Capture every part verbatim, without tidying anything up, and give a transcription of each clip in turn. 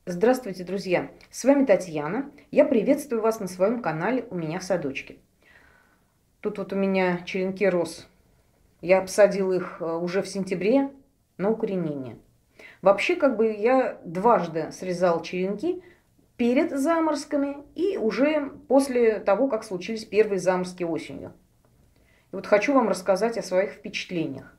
Здравствуйте, друзья! С вами Татьяна. Я приветствую вас на своем канале «У меня в садочке». Тут вот у меня черенки роз. Я посадила их уже в сентябре на укоренение. Вообще, как бы я дважды срезала черенки перед заморозками и уже после того, как случились первые заморозки осенью. И вот хочу вам рассказать о своих впечатлениях.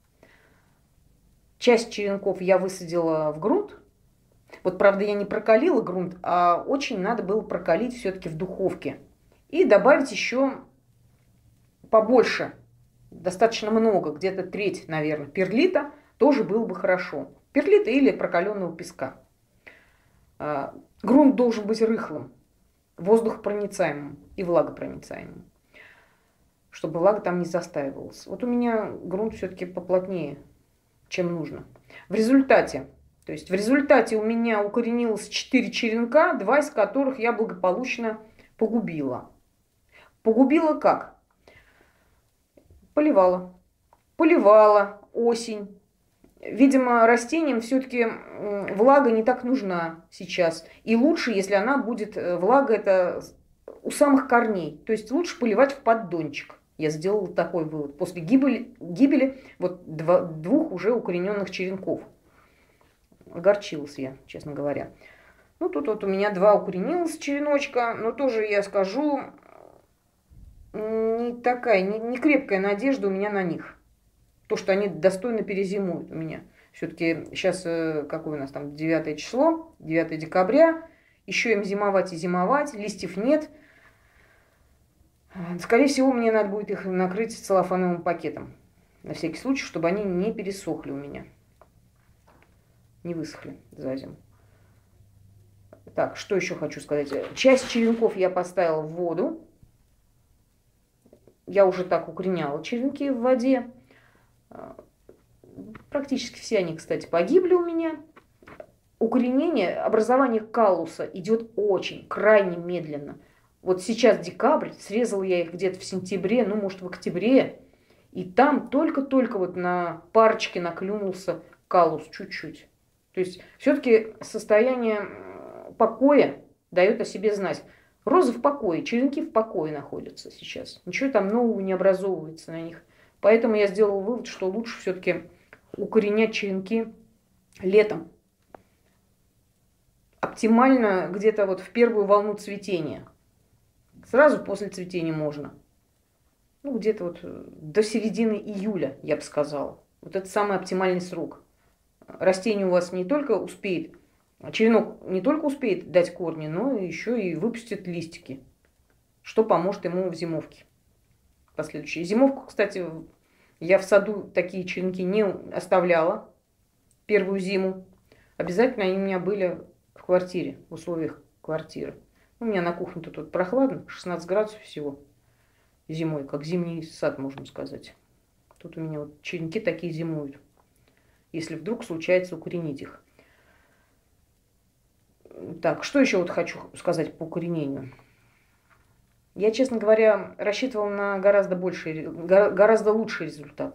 Часть черенков я высадила в грунт. Вот, правда, я не прокалила грунт, а очень надо было прокалить все-таки в духовке. И добавить еще побольше, достаточно много, где-то треть, наверное, перлита, тоже было бы хорошо. Перлита или прокаленного песка. Грунт должен быть рыхлым, воздухопроницаемым и влагопроницаемым, чтобы влага там не застаивалась. Вот у меня грунт все-таки поплотнее, чем нужно. В результате, то есть в результате у меня укоренилось четыре черенка, два из которых я благополучно погубила. Погубила как? Поливала. Поливала осень. Видимо, растениям все-таки влага не так нужна сейчас. И лучше, если она будет, влага это у самых корней. То есть лучше поливать в поддончик. Я сделала такой вывод. После гибели, гибели вот два, двух уже укорененных черенков. Огорчилась я, честно говоря. Ну, тут вот у меня два укоренилось череночка. Но тоже, я скажу, не такая, не, не крепкая надежда у меня на них. То, что они достойно перезимуют у меня. Все-таки сейчас, какое у нас там, девятое число, девятое декабря. Еще им зимовать и зимовать, листьев нет. Скорее всего, мне надо будет их накрыть целлофановым пакетом. На всякий случай, чтобы они не пересохли у меня. Не высохли за зиму. Так, что еще хочу сказать. Часть черенков я поставила в воду. Я уже так укореняла черенки в воде. Практически все они, кстати, погибли у меня. Укоренение, образование каллуса идет очень, крайне медленно. Вот сейчас декабрь, срезала я их где-то в сентябре, ну, может, в октябре. И там только-только вот на парочке наклюнулся каллус чуть-чуть. То есть все-таки состояние покоя дает о себе знать. Розы в покое, черенки в покое находятся сейчас. Ничего там нового не образовывается на них. Поэтому я сделала вывод, что лучше все-таки укоренять черенки летом. Оптимально где-то вот в первую волну цветения. Сразу после цветения можно. Ну, где-то вот до середины июля, я бы сказала. Вот это самый оптимальный срок. Растение у вас не только успеет, черенок не только успеет дать корни, но еще и выпустит листики, что поможет ему в зимовке. Последующей зимовку, кстати, я в саду такие черенки не оставляла первую зиму. Обязательно они у меня были в квартире, в условиях квартиры. У меня на кухне тут вот прохладно, шестнадцать градусов всего зимой, как зимний сад, можно сказать. Тут у меня вот черенки такие зимуют, если вдруг случается укоренить их. Так, что еще вот хочу сказать по укоренению. Я, честно говоря, рассчитывала на гораздо больший, гораздо лучший результат.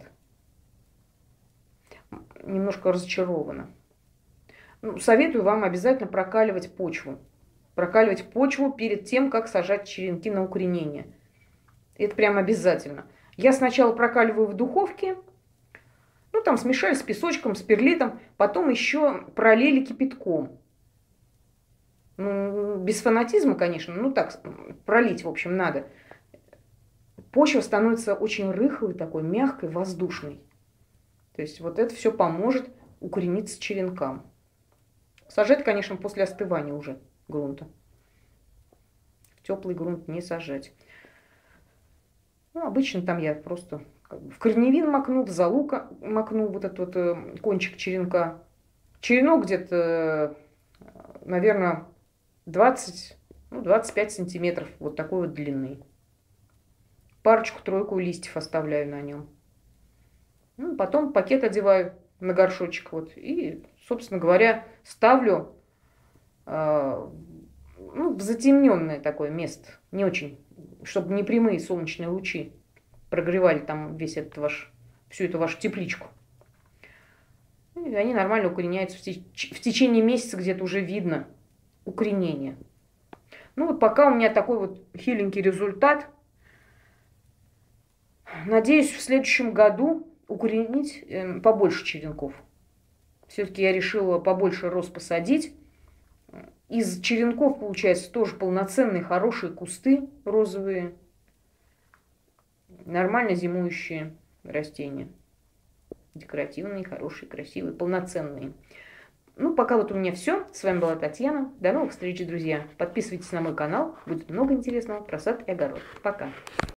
Немножко разочарована. Ну, советую вам обязательно прокаливать почву. Прокаливать почву перед тем, как сажать черенки на укоренение. Это прям обязательно. Я сначала прокаливаю в духовке. Ну, там смешаю с песочком, с перлитом. Потом еще пролили кипятком. Ну, без фанатизма, конечно. Ну, так, пролить, в общем, надо. Почва становится очень рыхлой, такой мягкой, воздушной. То есть вот это все поможет укорениться черенкам. Сажать, конечно, после остывания уже грунта. В теплый грунт не сажать. Ну, обычно там я просто как бы в корневин макну, в золу макну вот этот вот э, кончик черенка. Черенок где-то, наверное, двадцать, ну, двадцать пять сантиметров вот такой вот длины. Парочку-тройку листьев оставляю на нем. Ну, потом пакет одеваю на горшочек вот и, собственно говоря, ставлю э, ну, в затемненное такое место. Не очень, чтобы не прямые солнечные лучи прогревали там весь этот ваш, всю эту вашу тепличку. И они нормально укореняются в, теч в течение месяца, где-то уже видно укоренение. Ну вот пока у меня такой вот хиленький результат. Надеюсь, в следующем году укоренить э, побольше черенков. Все-таки я решила побольше роз посадить. Из черенков получается тоже полноценные хорошие кусты розовые. Нормально зимующие растения. Декоративные, хорошие, красивые, полноценные. Ну, пока вот у меня все. С вами была Татьяна. До новых встреч, друзья. Подписывайтесь на мой канал. Будет много интересного про сад и огород. Пока.